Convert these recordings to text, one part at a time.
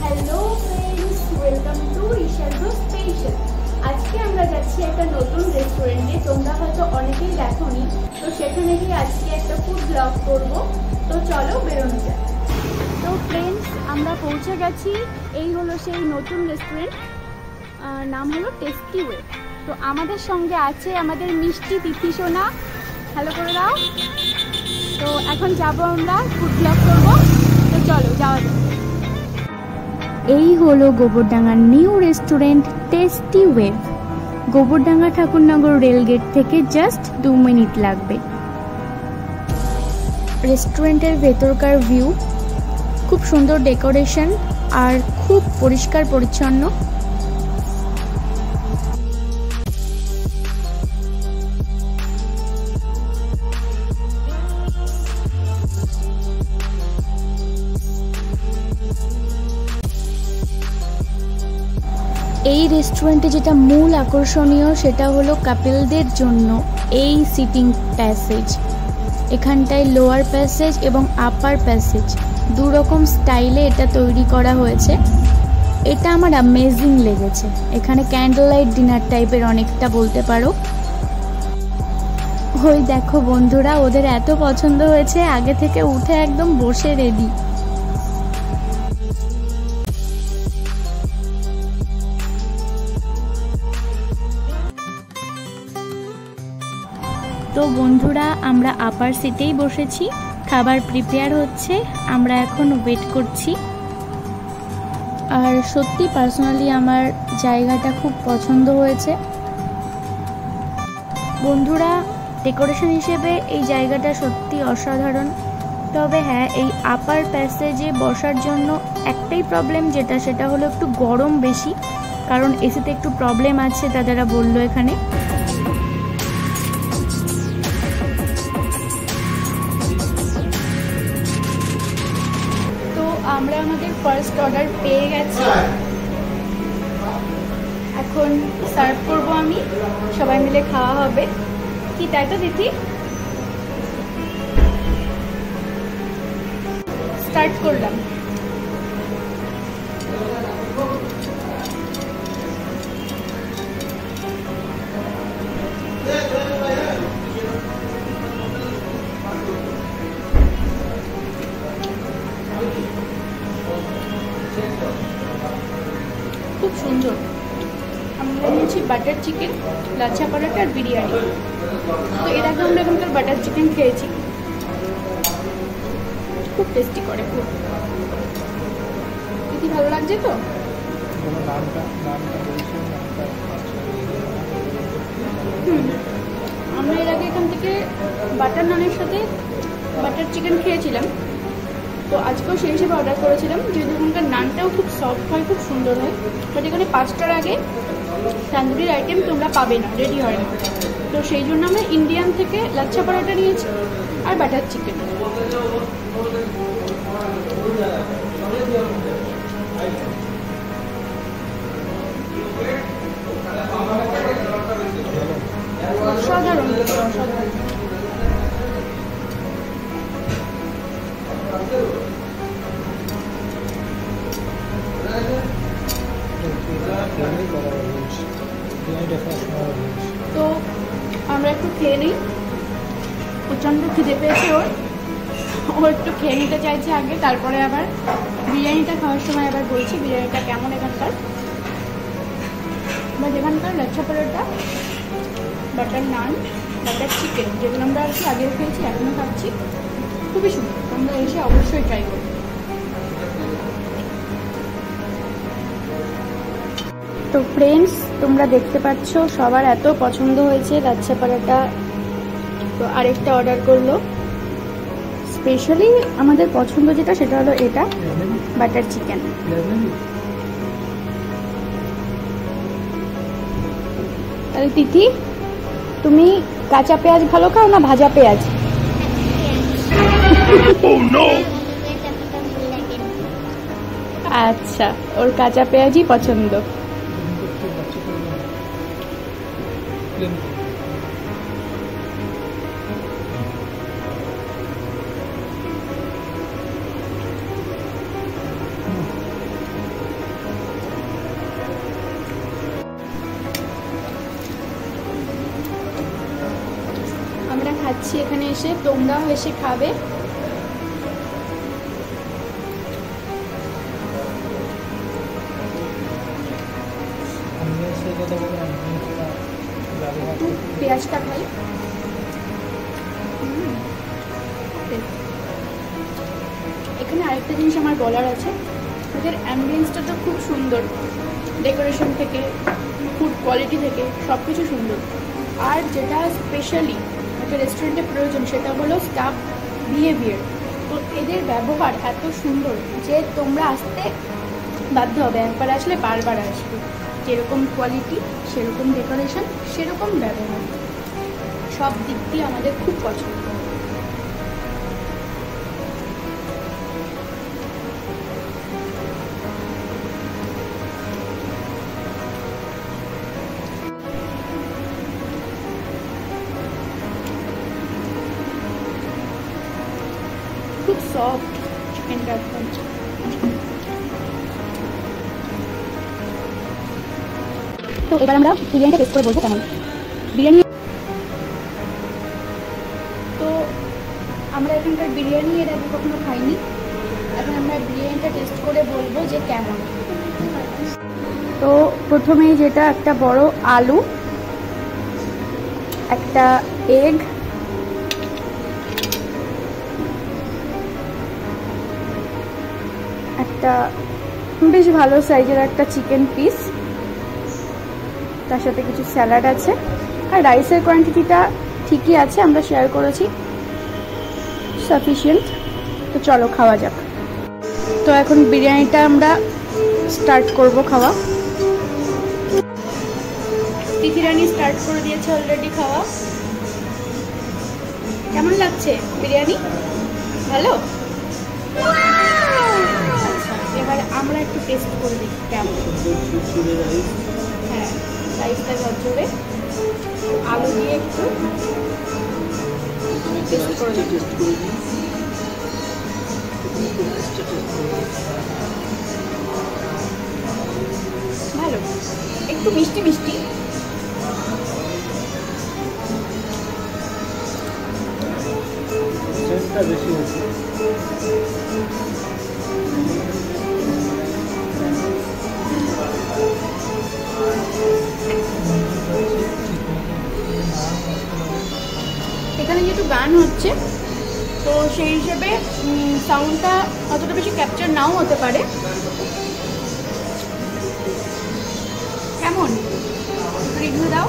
Hello friends, welcome to Isharya special. আজকে আমরা যাচ্ছি একটা নতুন রেস্টুরেন্টে। তোমরা হয়তো অনেকেই দেখোনি, তো সেখানে গিয়ে আজকে একটা ফুড ব্লগ করব। তো চলো বেরোনো যাক। তো ফ্রেন্ডস, আমরা পৌঁছে গেছি। এই হলো সেই নতুন রেস্টুরেন্ট, নাম হলো টেস্টি ওয়ে। তো আমাদের সঙ্গে আছে আমাদের মিষ্টি তিথি সোনা। হ্যালো করে দাও। তো এখন যাবো, আমরা ফুড ব্লগ করবো। তো চলো যাওয়া যাক। এই হলো গোবরডাঙ্গার new restaurant tasty wave. Gobardanga Thakurnagar rail gate থেকে জাস্ট 2 মিনিট লাগবে। রেস্টুরেন্টের ভেতরকার ভিউ খুব সুন্দর, ডেকোরেশন আর খুব পরিষ্কার পরিচ্ছন্ন। এই রেস্টুরেন্টে যেটা মূল আকর্ষণীয় সেটা হলো কাপলদের জন্য এই সিটিং প্যাসেজ। এখানটায় লোয়ার প্যাসেজ এবং আপার প্যাসেজ দু রকম স্টাইলে এটা তৈরি করা হয়েছে। এটা আমার অ্যামেজিং লেগেছে। এখানে ক্যান্ডেল লাইট ডিনার টাইপের অনেকটা বলতে পারো। ওই দেখো বন্ধুরা, ওদের এত পছন্দ হয়েছে, আগে থেকে উঠে একদম বসে রেডি। তো বন্ধুরা, আমরা আপার সিটেই বসেছি, খাবার প্রিপেয়ার হচ্ছে, আমরা এখন ওয়েট করছি। আর সত্যি পার্সোনালি আমার জায়গাটা খুব পছন্দ হয়েছে। বন্ধুরা, ডেকোরেশন হিসেবে এই জায়গাটা সত্যি অসাধারণ। তবে হ্যাঁ, এই আপার প্যাসেজে বসার জন্য একটাই প্রবলেম, সেটা হলো একটু গরম বেশি, কারণ এসিতে একটু প্রবলেম আছে, দাদারা বললো এখানে। আমরা আমাদের ফার্স্ট অর্ডার পেয়ে গেছি, এখন সার্ভ করব আমি, সবাই মিলে খাওয়া হবে। কি তাই তো দিদি? স্টার্ট করলাম। খুব সুন্দর। আমরা নিয়েছি বাটার চিকেন, লাচ্ছা পরোটা আর বিরিয়ানি। তো এর আগে আমরা এখানকার বাটার চিকেন খেয়েছি, খুব টেস্টি করে, খুব। কি ভালো লাগছে তো? আমরা এর আগে এখান থেকে বাটার নানের সাথে বাটার চিকেন খেয়েছিলাম, তো আজকেও সেই হিসেবে অর্ডার করেছিলাম, যেহেতু এখানকার নানটাও খুব সফট হয়, খুব সুন্দর হয়। বাট এখানে 5টার আগে তান্দুরির আইটেম তোমরা পাবে না, রেডি হয় না। তো সেই জন্য আমরা ইন্ডিয়ান থেকে লাচ্ছা পরোটা নিয়েছি আর বাটার চিকেন। অসাধারণ, অসাধারণ। তো আমরা একটু খেয়ে নিই। প্রচণ্ড খিদে পেয়েছে ও একটু খেয়ে নিতে চাইছে আগে, তারপরে আবার বিরিয়ানিটা খাওয়ার সময় আবার বলছি বিরিয়ানিটা কেমন এখানকার। বা এখানকার lachha paratha, butter naan, butter chicken, যেগুলো আমরা আর কি আগেও খেয়েছি, এখনও খাচ্ছি, খুবই সুন্দর। তোমরা এসে অবশ্যই ট্রাই করো। তো ফ্রেন্ডস, তোমরা দেখতে পাচ্ছ সবার এত পছন্দ হয়েছে লাচ্ছা পরোটা। তো আরেকটা অর্ডার করলো। স্পেশালি আমাদের পছন্দ যেটা, সেটা হলো এটা বাটার চিকেন। তাহলে তিথি, তুমি কাঁচা পেঁয়াজ ভালো খাও না ভাজা পেঁয়াজ? আচ্ছা, ওর কাঁচা পেঁয়াজই পছন্দ। দিচ্ছি এখানে এসে, তোমরাও এসে খাবে। একটু পেঁয়াজটা খাই। এখানে আরেকটা জিনিস আমার বলার আছে, ওদের অ্যাম্বিয়েন্সটা তো খুব সুন্দর, ডেকোরেশন থেকে ফুড কোয়ালিটি থেকে সব কিছু সুন্দর। আর যেটা স্পেশালি একটা রেস্টুরেন্টে প্রয়োজন সেটা হলো স্টাফ বিহেভিয়ার। তো এদের ব্যবহার এত সুন্দর যে তোমরা আসতে বাধ্য হবে, একবার আসলে বারবার আসবে। যেরকম কোয়ালিটি, সেরকম ডেকোরেশন, সেরকম ব্যবহার, সব দিক দিয়ে আমাদের খুব পছন্দ। খুব সফট চিকেনটা একদম। তো এবার আমরা বিরিয়ানিটা টেস্ট করে বলবো কেমন বিরিয়ানি। তো আমরা এখানকার বিরিয়ানি এর আগে কখনো খাইনি, এখন আমরা বিরিয়ানিটা টেস্ট করে বলবো যে কেমন। তো প্রথমেই যেটা একটা বড় আলু, একটা এগ, একটা বেশ ভালো সাইজের একটা চিকেন পিস, তার সাথে কিছু স্যালাড আছে। আর রাইসের কোয়ান্টিটিটা ঠিকই আছে, আমরা শেয়ার করেছি, সাফিসিয়েন্ট। তো চলো খাওয়া যাক। তো এখন বিরিয়ানিটা আমরা স্টার্ট করব খাওয়া। তিথি রানী স্টার্ট করে দিয়েছে অলরেডি খাওয়া। কেমন লাগছে বিরিয়ানি? ভালো? এবার আমরা একটু টেস্ট করে দেখি কেমন। হ্যাঁ, রাইসটা ঝরঝরে, আলু দিয়ে একটু টেস্ট করে দেখি। ভালো, একটু মিষ্টি মিষ্টি। বেশি হয়েছে। এখানে যেহেতু গান হচ্ছে তো সেই হিসেবে সাউন্ডটা অতটা বেশি ক্যাপচার নাও হতে পারে। কেমন রিভিউ দাও।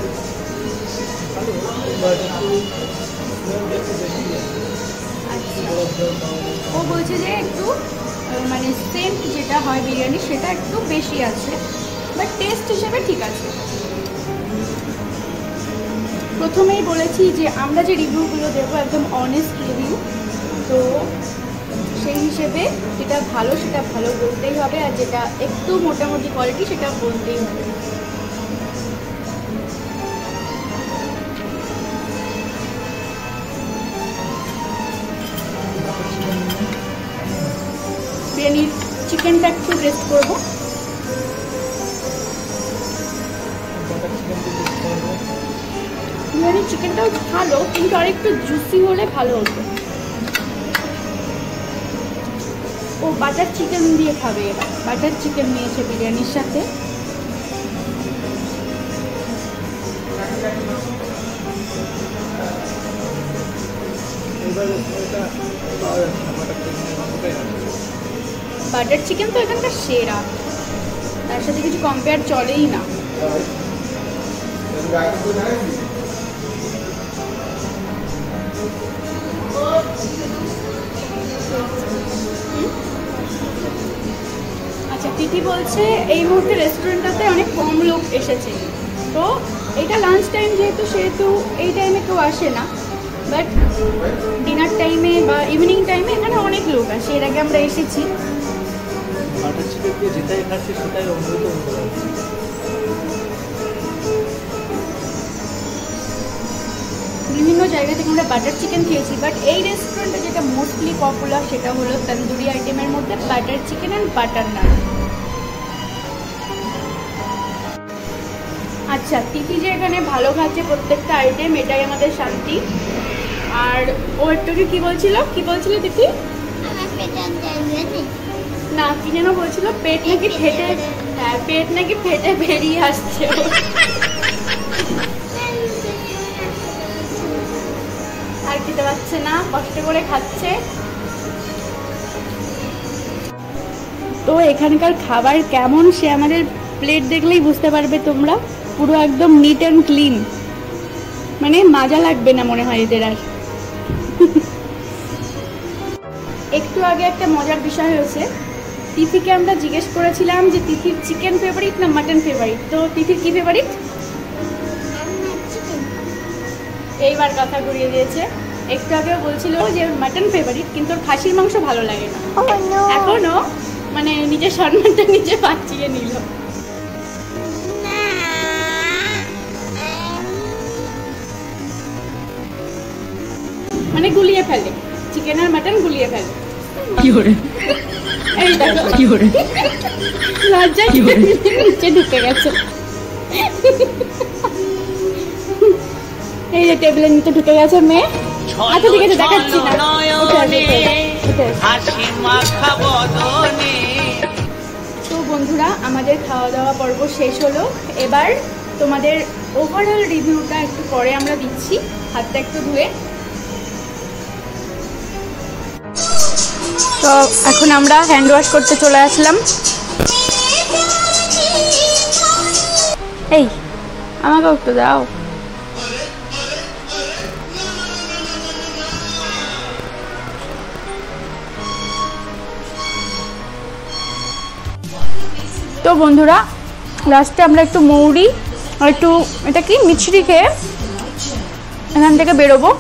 আচ্ছা, ও বলছে যে একটু মানে সেন্ট যেটা হয় বিরিয়ানি সেটা একটু বেশি আছে, বাট টেস্ট হিসেবে ঠিক আছে। প্রথমেই বলেছি যে আমরা যে রিভিউগুলো দেবো একদম অনেস্ট রিভিউ, তো সেই হিসেবে যেটা ভালো সেটা ভালো বলতেই হবে, আর যেটা একটু মোটামুটি কোয়ালিটি সেটা বলতেই হবে। বিরিয়ানির চিকেনটা একটু টেস্ট করবো। বিরিয়ানির চিকেনটাও ভালো, কিন্তু আর একটু জুসি হলে ভালো হতো। ও বাটার চিকেন দিয়ে খাবে, এবার বাটার চিকেন নিয়েছে বিরিয়ানির সাথে। বাটার চিকেন তো এখানকার সেরা, তার সাথে কিছু কম্পেয়ার চলেই না। আচ্ছা, তিথি বলছে এই মুহূর্তে রেস্টুরেন্টটাতে অনেক কম লোক এসেছে, তো এটা লাঞ্চ টাইম সেহেতু এই টাইমে কেউ আসে না, বাট ডিনার টাইমে বা ইভিনিং টাইমে এখানে অনেক লোক আসে। এর আগে আমরা এসেছি। বিভিন্ন জায়গা থেকে আমরা বাটার চিকেন খেয়েছি, বাট এই রেস্টুরেন্টে যেটা মোস্টলি পপুলার সেটা হলো তন্দুরি আইটেমের মধ্যে butter chicken and butter naan. আচ্ছা, তিথি যে এখানে ভালো খাচ্ছে প্রত্যেকটা আইটেম, এটাই আমাদের শান্তি। আর ও একটুকে কি বলছিল দিদি? না কি যেন বলছিল, পেট নাকি ফেটে, হ্যাঁ পেট নাকি ফেটে বেরিয়ে আসছে। আর খেতে পারছে না, কষ্ট করে খাচ্ছে। তো এখানকার খাবার কেমন সে আমাদের প্লেট দেখলেই বুঝতে পারবে তোমরা। পুরো একদম নিট অ্যান্ড ক্লিন, মানে মজা লাগবে না মনে হয় এদের আর। একটু আগে একটা মজার বিষয় হয়েছে, তিথিকে আমরা জিজ্ঞেস করেছিলাম যে তিথির চিকেন ফেভারিট না মাটন ফেভারিট, তো তিথির কি ফেভারিট? এইবার কথা ঘুরিয়ে দিয়েছে। একটু আগেও বলছিল যে মাটন ফেভারিট, কিন্তু ওর খাসির মাংস ভালো লাগে না। এখনো মানে নিজের সম্মানটা নিজে বাঁচিয়ে নিল। মানে গুলিয়ে ফেলে, চিকেন আর মাটন গুলিয়ে ফেলে। এই দেখো লজ্জায় নিচে ঢুকে গেছে। এই যে টেবিলের নিচে ঢুকে গেছে মেয়ে। আচ্ছা ঠিক আছে, দেখাচ্ছি না। তো বন্ধুরা, আমাদের খাওয়া দাওয়া পর্ব শেষ হলো। এবার তোমাদের ওভারঅল রিভিউটা একটু পরে আমরা দিচ্ছি, হাতটা একটু ধুয়ে। তো এখন আমরা হ্যান্ড ওয়াশ করতে চলে আসলাম। এই আমাকেও একটু দাও। তো বন্ধুরা, লাস্টে আমরা একটু মৌরি আর একটু এটা কি মিছরি খেয়ে এখান থেকে বেরোবো।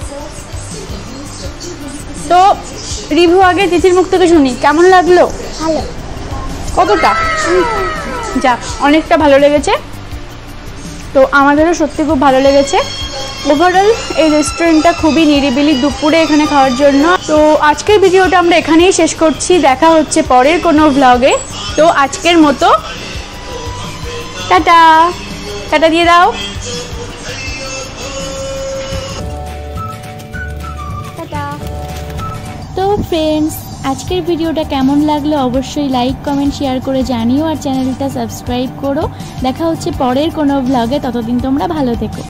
তো রিভিউ আগে তিথির মুখ থেকে শুনি, কেমন লাগলো? ভালো। কতটা? যাক, অনেকটা ভালো লেগেছে। তো আমাদেরও সত্যি খুব ভালো লেগেছে। ওভারঅল এই রেস্টুরেন্টটা খুবই নিরিবিলি দুপুরে এখানে খাওয়ার জন্য। তো আজকের ভিডিওটা আমরা এখানেই শেষ করছি, দেখা হচ্ছে পরের কোনো ভ্লগে। তো আজকের মতো টাটা, টাটা দিয়ে দাও। টাটা। তো ফ্রেন্ডস, আজকের ভিডিওটা কেমন লাগলো অবশ্যই লাইক কমেন্ট শেয়ার করে জানিও, আর চ্যানেলটা সাবস্ক্রাইব করো। দেখা হচ্ছে পরের কোনো ভ্লগে, ততদিন তোমরা ভালো থেকো।